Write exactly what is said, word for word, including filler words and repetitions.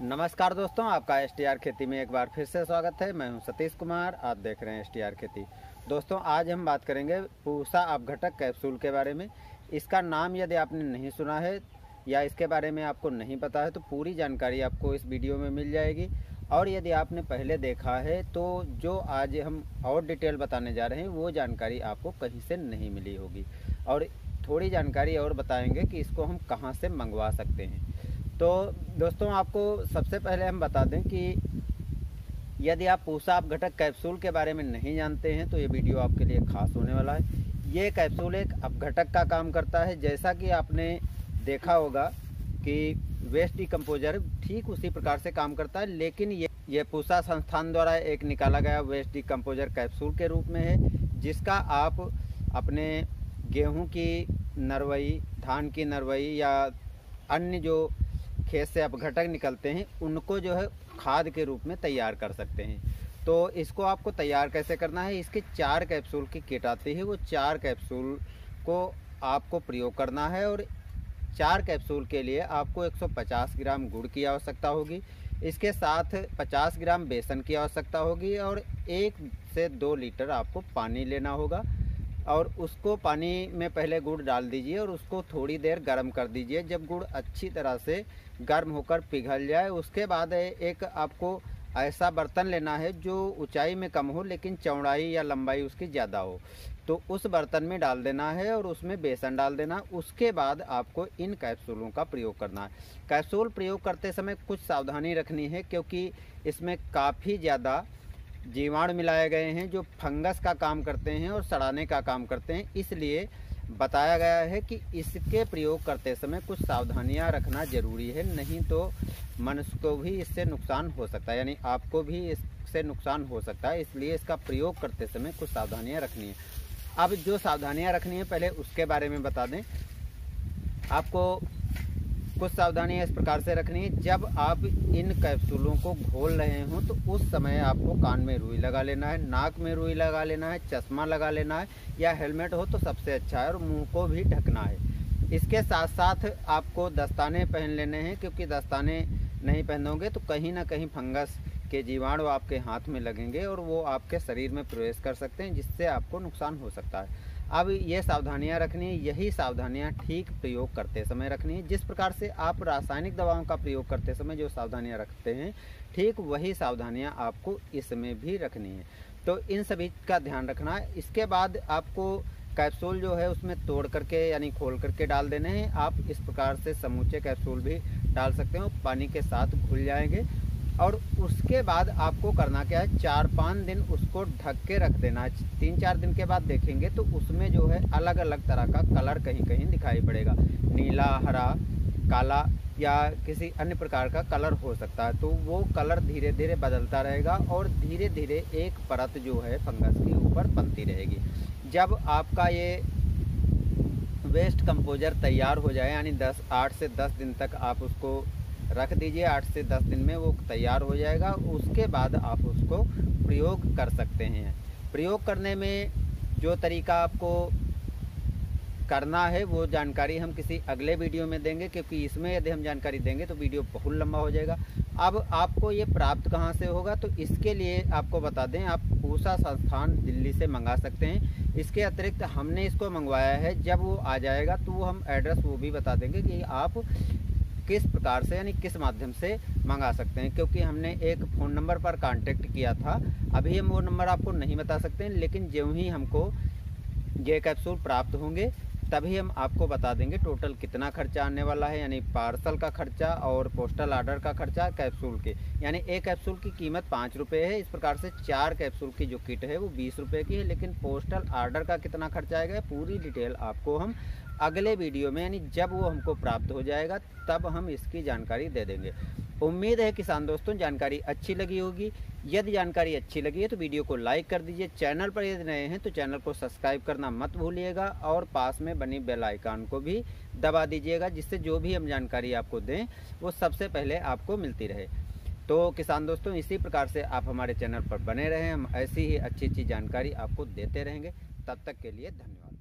नमस्कार दोस्तों, आपका एस टी आर खेती में एक बार फिर से स्वागत है। मैं हूं सतीश कुमार, आप देख रहे हैं एस टी आर खेती। दोस्तों, आज हम बात करेंगे पूसा अपघटक कैप्सूल के बारे में। इसका नाम यदि आपने नहीं सुना है या इसके बारे में आपको नहीं पता है तो पूरी जानकारी आपको इस वीडियो में मिल जाएगी। और यदि आपने पहले देखा है तो जो आज हम और डिटेल बताने जा रहे हैं वो जानकारी आपको कहीं से नहीं मिली होगी। और थोड़ी जानकारी और बताएंगे कि इसको हम कहाँ से मंगवा सकते हैं। तो दोस्तों, आपको सबसे पहले हम बता दें कि यदि आप पूसा अपघटक कैप्सूल के बारे में नहीं जानते हैं तो ये वीडियो आपके लिए खास होने वाला है। ये कैप्सूल एक अपघटक का काम करता है। जैसा कि आपने देखा होगा कि वेस्ट डिकम्पोजर ठीक उसी प्रकार से काम करता है, लेकिन ये ये पूसा संस्थान द्वारा एक निकाला गया वेस्ट डिकम्पोजर कैप्सूल के रूप में है, जिसका आप अपने गेहूं की नरवई, धान की नरवई या अन्य जो खेत से अपघटक निकलते हैं उनको जो है खाद के रूप में तैयार कर सकते हैं। तो इसको आपको तैयार कैसे करना है, इसके चार कैप्सूल की किट आती है। वो चार कैप्सूल को आपको प्रयोग करना है और चार कैप्सूल के लिए आपको एक सौ पचास ग्राम गुड़ की आवश्यकता होगी। इसके साथ पचास ग्राम बेसन की आवश्यकता होगी और एक से दो लीटर आपको पानी लेना होगा। और उसको पानी में पहले गुड़ डाल दीजिए और उसको थोड़ी देर गर्म कर दीजिए। जब गुड़ अच्छी तरह से गर्म होकर पिघल जाए उसके बाद एक आपको ऐसा बर्तन लेना है जो ऊंचाई में कम हो लेकिन चौड़ाई या लंबाई उसकी ज़्यादा हो। तो उस बर्तन में डाल देना है और उसमें बेसन डाल देना। उसके बाद आपको इन कैप्सूलों का प्रयोग करना है। कैप्सूल प्रयोग करते समय कुछ सावधानी रखनी है, क्योंकि इसमें काफ़ी ज़्यादा जीवाणु मिलाए गए हैं जो फंगस का काम करते हैं और सड़ाने का काम करते हैं। इसलिए बताया गया है कि इसके प्रयोग करते समय कुछ सावधानियां रखना जरूरी है, नहीं तो मनुष्य को भी इससे नुकसान हो सकता है, यानी आपको भी इससे नुकसान हो सकता है। इसलिए इसका प्रयोग करते समय कुछ सावधानियां रखनी है। अब जो सावधानियां रखनी है पहले उसके बारे में बता दें। आपको कुछ सावधानियां इस प्रकार से रखनी है, जब आप इन कैप्सूलों को घोल रहे हो तो उस समय आपको कान में रुई लगा लेना है, नाक में रुई लगा लेना है, चश्मा लगा लेना है या हेलमेट हो तो सबसे अच्छा है, और मुंह को भी ढकना है। इसके साथ साथ आपको दस्ताने पहन लेने हैं, क्योंकि दस्ताने नहीं पहनोगे तो कहीं ना कहीं फंगस के जीवाणु आपके हाथ में लगेंगे और वो आपके शरीर में प्रवेश कर सकते हैं, जिससे आपको नुकसान हो सकता है। अब ये सावधानियां रखनी है, यही सावधानियां ठीक प्रयोग करते समय रखनी है। जिस प्रकार से आप रासायनिक दवाओं का प्रयोग करते समय जो सावधानियां रखते हैं, ठीक वही सावधानियां आपको इसमें भी रखनी है। तो इन सभी का ध्यान रखना है। इसके बाद आपको कैप्सूल जो है उसमें तोड़ करके यानी खोल करके डाल देने हैं। आप इस प्रकार से समूचे कैप्सूल भी डाल सकते हो, पानी के साथ घुल जाएंगे। और उसके बाद आपको करना क्या है, चार पाँच दिन उसको ढक के रख देना है। तीन चार दिन के बाद देखेंगे तो उसमें जो है अलग अलग तरह का कलर कहीं कहीं दिखाई पड़ेगा, नीला, हरा, काला या किसी अन्य प्रकार का कलर हो सकता है। तो वो कलर धीरे धीरे बदलता रहेगा और धीरे धीरे एक परत जो है फंगस की ऊपर बनती रहेगी। जब आपका ये वेस्ट कंपोजर तैयार हो जाए, यानी दस आठ से दस दिन तक आप उसको रख दीजिए, आठ से दस दिन में वो तैयार हो जाएगा। उसके बाद आप उसको प्रयोग कर सकते हैं। प्रयोग करने में जो तरीका आपको करना है वो जानकारी हम किसी अगले वीडियो में देंगे, क्योंकि इसमें यदि हम जानकारी देंगे तो वीडियो बहुत लंबा हो जाएगा। अब आपको ये प्राप्त कहाँ से होगा, तो इसके लिए आपको बता दें, आप पूसा संस्थान दिल्ली से मंगा सकते हैं। इसके अतिरिक्त हमने इसको मंगवाया है, जब वो आ जाएगा तो वो हम एड्रेस वो भी बता देंगे कि आप किस प्रकार से यानी किस माध्यम से मंगा सकते हैं। क्योंकि हमने एक फ़ोन नंबर पर कांटेक्ट किया था, अभी हम वो नंबर आपको नहीं बता सकते हैं, लेकिन ज्यों ही हमको ये कैप्सूल प्राप्त होंगे तभी हम आपको बता देंगे टोटल कितना खर्चा आने वाला है, यानी पार्सल का खर्चा और पोस्टल ऑर्डर का खर्चा कैप्सूल के। यानी एक कैप्सूल की कीमत पाँच रुपये है। इस प्रकार से चार कैप्सूल की जो किट है वो बीस रुपये की है, लेकिन पोस्टल ऑर्डर का कितना खर्चा आएगा पूरी डिटेल आपको हम अगले वीडियो में, यानी जब वो हमको प्राप्त हो जाएगा तब हम इसकी जानकारी दे देंगे। उम्मीद है किसान दोस्तों जानकारी अच्छी लगी होगी। यदि जानकारी अच्छी लगी है तो वीडियो को लाइक कर दीजिए। चैनल पर यदि नए हैं तो चैनल को सब्सक्राइब करना मत भूलिएगा और पास में बनी बेल आइकन को भी दबा दीजिएगा, जिससे जो भी हम जानकारी आपको दें वो सबसे पहले आपको मिलती रहे। तो किसान दोस्तों, इसी प्रकार से आप हमारे चैनल पर बने रहें, हम ऐसी ही अच्छी अच्छी जानकारी आपको देते रहेंगे। तब तक के लिए धन्यवाद।